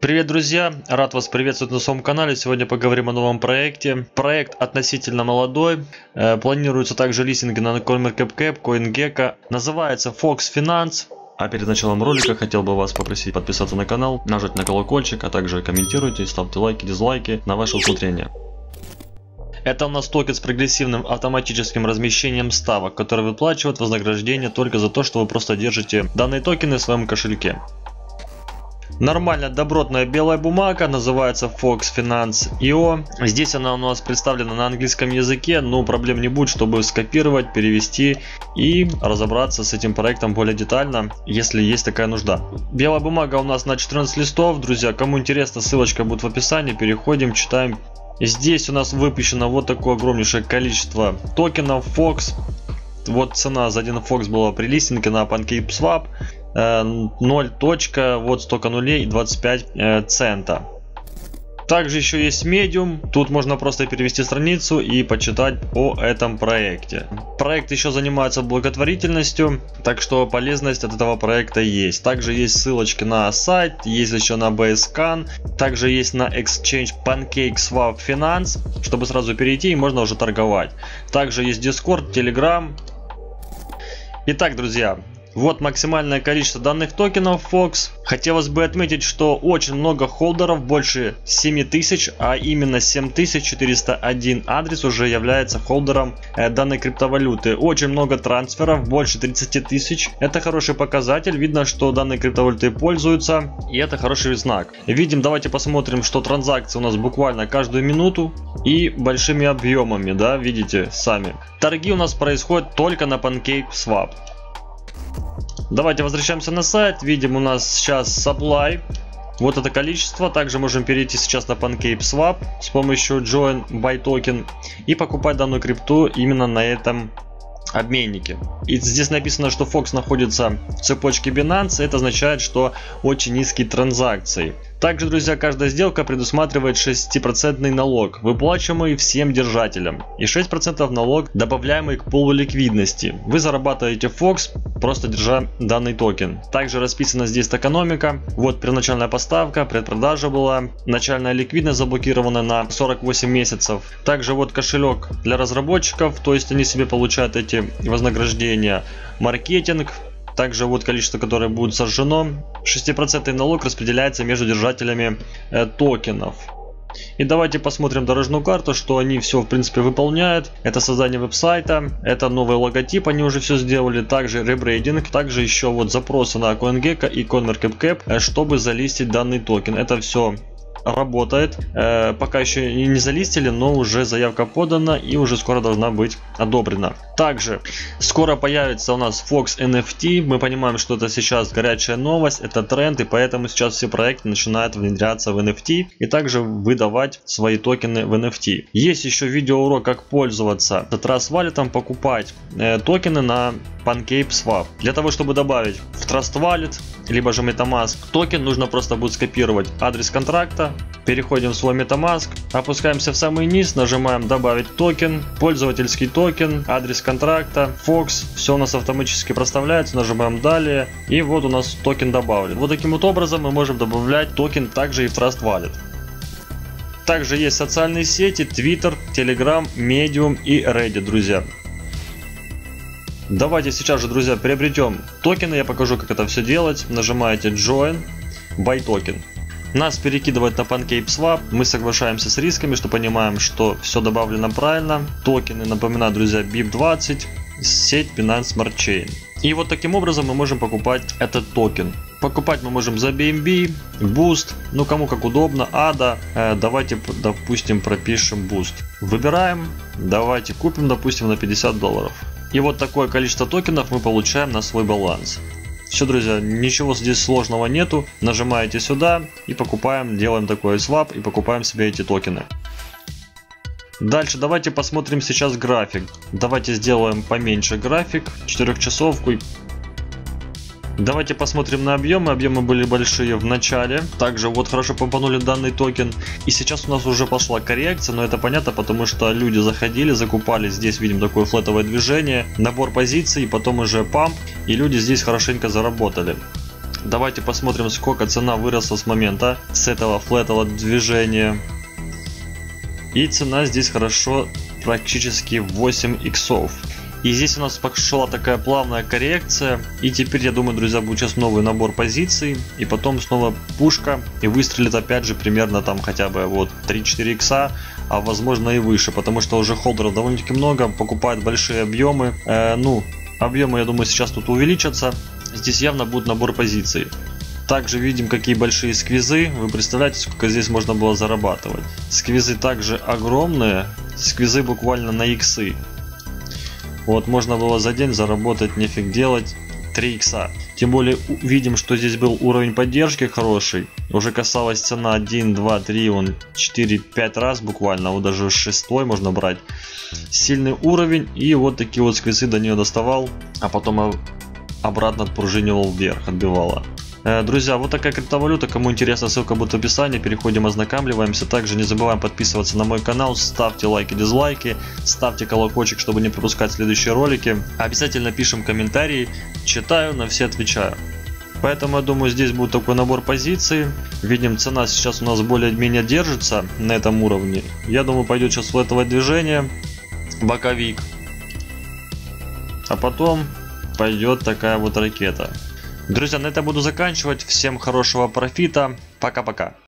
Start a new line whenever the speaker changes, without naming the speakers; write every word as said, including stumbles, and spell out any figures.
Привет, друзья! Рад вас приветствовать на своем канале. Сегодня поговорим о новом проекте. Проект относительно молодой. Э, планируется также листинги на CoinMarketCap, CoinGecko. Называется Fox Finance. А перед началом ролика хотел бы вас попросить подписаться на канал, нажать на колокольчик, а также комментируйте, ставьте лайки, дизлайки на ваше усмотрение. Это у нас токен с прогрессивным автоматическим размещением ставок, который выплачивает вознаграждение только за то, что вы просто держите данные токены в своем кошельке. Нормальная добротная белая бумага, называется Fox Finance ай о. Здесь она у нас представлена на английском языке, но проблем не будет, чтобы скопировать, перевести и разобраться с этим проектом более детально, если есть такая нужда. Белая бумага у нас на четырнадцать листов, друзья, кому интересно, ссылочка будет в описании, переходим, читаем. Здесь у нас выпущено вот такое огромнейшее количество токенов Fox. Вот цена за один Fox была при листинге на PancakeSwap. ноль. Вот столько нулей и двадцать пять цента. Также еще есть Medium. Тут можно просто перевести страницу и почитать о этом проекте. Проект еще занимается благотворительностью, так что полезность от этого проекта есть. Также есть ссылочки на сайт, есть еще на Basecamp, также есть на Exchange PancakeSwap Finance, чтобы сразу перейти и можно уже торговать. Также есть Discord, Telegram. Итак, друзья, вот максимальное количество данных токенов Fox. Хотелось бы отметить, что очень много холдеров, больше семи тысяч, а именно семь тысяч четыреста один адрес уже является холдером э, данной криптовалюты. Очень много трансферов, больше тридцати тысяч. Это хороший показатель, видно, что данной криптовалютой пользуются, и это хороший знак. Видим, давайте посмотрим, что транзакции у нас буквально каждую минуту и большими объемами, да, видите сами. Торги у нас происходят только на PancakeSwap. Давайте возвращаемся на сайт. Видим, у нас сейчас supply. Вот это количество. Также можем перейти сейчас на PancakeSwap с помощью Join Buy Token и покупать данную крипту именно на этом обменнике. И здесь написано, что Fox находится в цепочке Binance. Это означает, что очень низкие транзакции. Также, друзья, каждая сделка предусматривает шестипроцентный налог, выплачиваемый всем держателям, и шесть процентов налог, добавляемый к пулу ликвидности. Вы зарабатываете Fox, просто держа данный токен. Также расписана здесь экономика. Вот первоначальная поставка, предпродажа была, начальная ликвидность заблокирована на сорок восемь месяцев. Также вот кошелек для разработчиков, то есть они себе получают эти вознаграждения. Маркетинг. Также вот количество, которое будет сожжено. шестипроцентный налог распределяется между держателями э, токенов. И давайте посмотрим дорожную карту, что они все в принципе выполняют. Это создание веб-сайта, это новый логотип, они уже все сделали. Также ребрейдинг, также еще вот запросы на CoinGecko и CoinMarketCap, э, чтобы залистить данный токен. Это все работает. Э, пока еще и не залистили, но уже заявка подана и уже скоро должна быть одобрена. Также скоро появится у нас Fox эн эф ти. Мы понимаем, что это сейчас горячая новость, это тренд, и поэтому сейчас все проекты начинают внедряться в эн эф ти и также выдавать свои токены в эн эф ти. Есть еще видеоурок, как пользоваться Trust Wallet, покупать э, токены на PancakeSwap. Для того, чтобы добавить в Trust Wallet, либо же MetaMask токен, нужно просто будет скопировать адрес контракта. Переходим в свой MetaMask, опускаемся в самый низ, нажимаем добавить токен, пользовательский токен, адрес контракта, Fox, все у нас автоматически проставляется, нажимаем далее, и вот у нас токен добавлен. Вот таким вот образом мы можем добавлять токен также и в Trust Wallet. Также есть социальные сети, Twitter, Telegram, Medium и Reddit, друзья. Давайте сейчас же, друзья, приобретем токены, я покажу, как это все делать. Нажимаете Join Buy Token. Нас перекидывает на PancakeSwap, мы соглашаемся с рисками, что понимаем, что все добавлено правильно. Токены, напоминаю, друзья, би ай пи двадцать, сеть Binance Smart Chain. И вот таким образом мы можем покупать этот токен. Покупать мы можем за би эм би, Boost, ну кому как удобно, ада. Э, давайте, допустим, пропишем Boost. Выбираем, давайте купим, допустим, на пятьдесят долларов. И вот такое количество токенов мы получаем на свой баланс. Все, друзья, ничего здесь сложного нету. Нажимаете сюда и покупаем, делаем такой свап и покупаем себе эти токены. Дальше давайте посмотрим сейчас график. Давайте сделаем поменьше график, четырехчасовку. Давайте посмотрим на объемы. Объемы были большие в начале. Также вот хорошо помпанули данный токен. И сейчас у нас уже пошла коррекция. Но это понятно, потому что люди заходили, закупали. Здесь видим такое флетовое движение. Набор позиций, потом уже памп. И люди здесь хорошенько заработали. Давайте посмотрим, сколько цена выросла с момента с этого флетового движения. И цена здесь хорошо, практически восемь иксов. И здесь у нас пошла такая плавная коррекция. И теперь, я думаю, друзья, будет сейчас новый набор позиций. И потом снова пушка. И выстрелит опять же примерно там хотя бы вот три-четыре икса. А возможно и выше. Потому что уже холдеров довольно-таки много. Покупают большие объемы. Э, ну, объемы, я думаю, сейчас тут увеличатся. Здесь явно будет набор позиций. Также видим, какие большие сквизы. Вы представляете, сколько здесь можно было зарабатывать. Сквизы также огромные. Сквизы буквально на иксы. Вот можно было за день заработать, нефиг делать, три икса. Тем более видим, что здесь был уровень поддержки хороший. Уже касалась цена один, два, три, он четыре, пять раз буквально. Вот даже шестой можно брать. Сильный уровень. И вот такие вот сквизы до нее доставал. А потом обратно отпружинивал вверх, отбивала. Друзья, вот такая криптовалюта. Кому интересно, ссылка будет в описании. Переходим, ознакомливаемся. Также не забываем подписываться на мой канал. Ставьте лайки, дизлайки. Ставьте колокольчик, чтобы не пропускать следующие ролики. Обязательно пишем комментарии. Читаю, на все отвечаю. Поэтому, я думаю, здесь будет такой набор позиций. Видим, цена сейчас у нас более-менее держится на этом уровне. Я думаю, пойдет сейчас флетовое движение. Боковик. А потом пойдет такая вот ракета. Друзья, на этом буду заканчивать. Всем хорошего профита. Пока-пока.